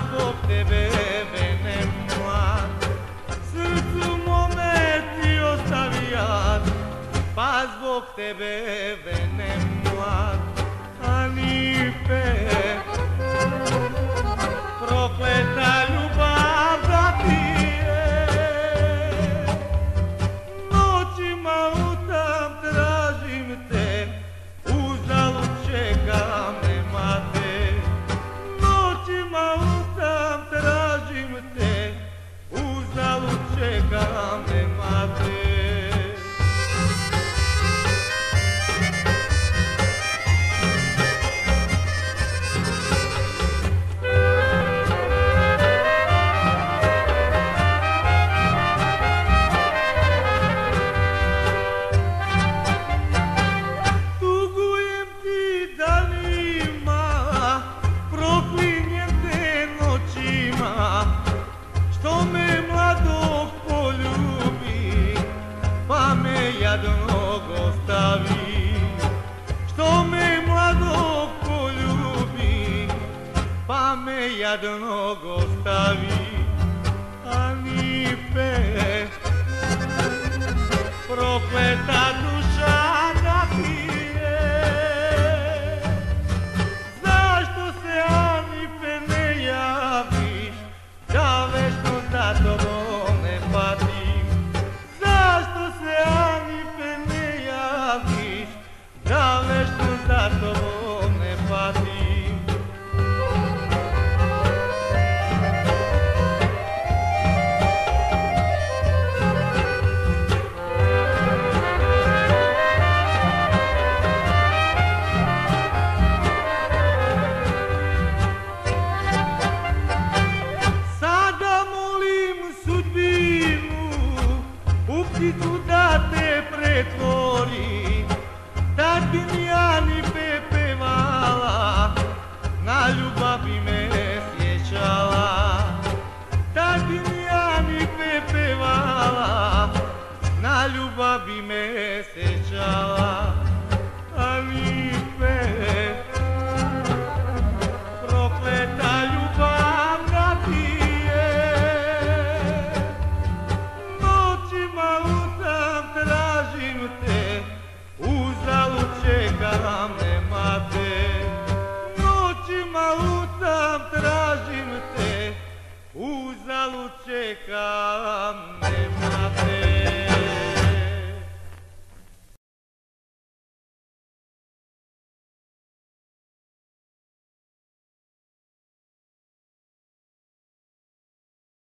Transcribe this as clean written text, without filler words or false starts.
zbog tebe venem mlad, srcu mome ti ostavijat, pa zbog tebe venem mlad. Anipe, prokleta ljubav da ti je, noćima utam tražim te, uzalud čekam, nema te. Noćima utam tražim te, uzalud čekam, nema te. Što me mladog poljubi, pa me jadnog ostavi. Što me mladog poljubi, pa me jadnog ostavi. Anipe, prokleta duša da ti je. Zašto se Anipe ne javiš, da večno za tobom ne patim? Zašto se Anipe ne javiš, da večno za tobom ne patim? Pticu da te pretvori, da bi mi Anipe pevala, na ljubav bi me sjećala. Da bi mi Anipe pevala, na ljubav bi me sjećala. Anipe, prokleta ljubav da ti je, noćima utam tražim te, uzalud čekam, nema te. Noćima utam tražim te, uzalud čekam,